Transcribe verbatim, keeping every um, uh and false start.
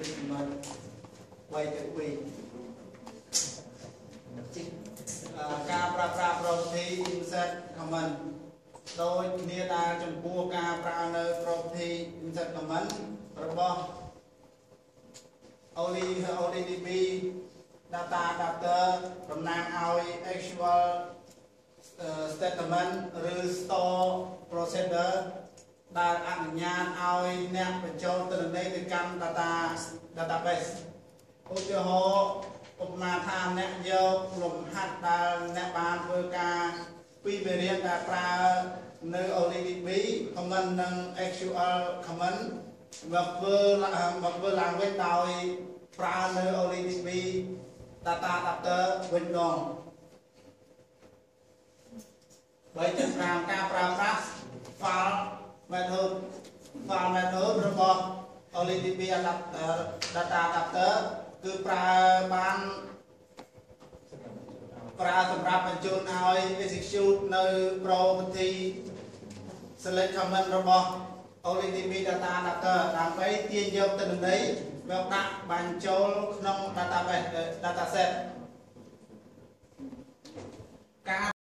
ពីចំណុចបីទៅពីរការប្រើប្រាស់ property insert comment ដោយគ្នាដែលចំពោះការប្រើនៅ property insert comment របស់ only onlydb DataAdapter តំណាងឲ្យ actual statement ឬ store procedure ដែលអនុញ្ញាតឲ្យអ្នកបញ្ចូលទិន្នន័យទៅកាន់ data database ឧទាហរណ៍ឧបមាថាអ្នកយកលំហាត់ដែលអ្នកបានធ្វើការពីមេរៀនដែលប្រើនៅ onlydb comment និង actual comment មកធ្វើមកធ្វើឡើងវិញដោយប្រើនៅ onlydb DataAdapter វិញម្ដងបីចំណាំការប្រើប្រាស់ file method file method របស់ onlydb DataAdapter គឺប្រើបានប្រើសម្រាប់បញ្ជូនឲ្យ execute នៅ property select comment របស់ onlydb DataAdapter ដើម្បីទាញយកទិន្នន័យមកដាក់បញ្ចូលក្នុង database dataset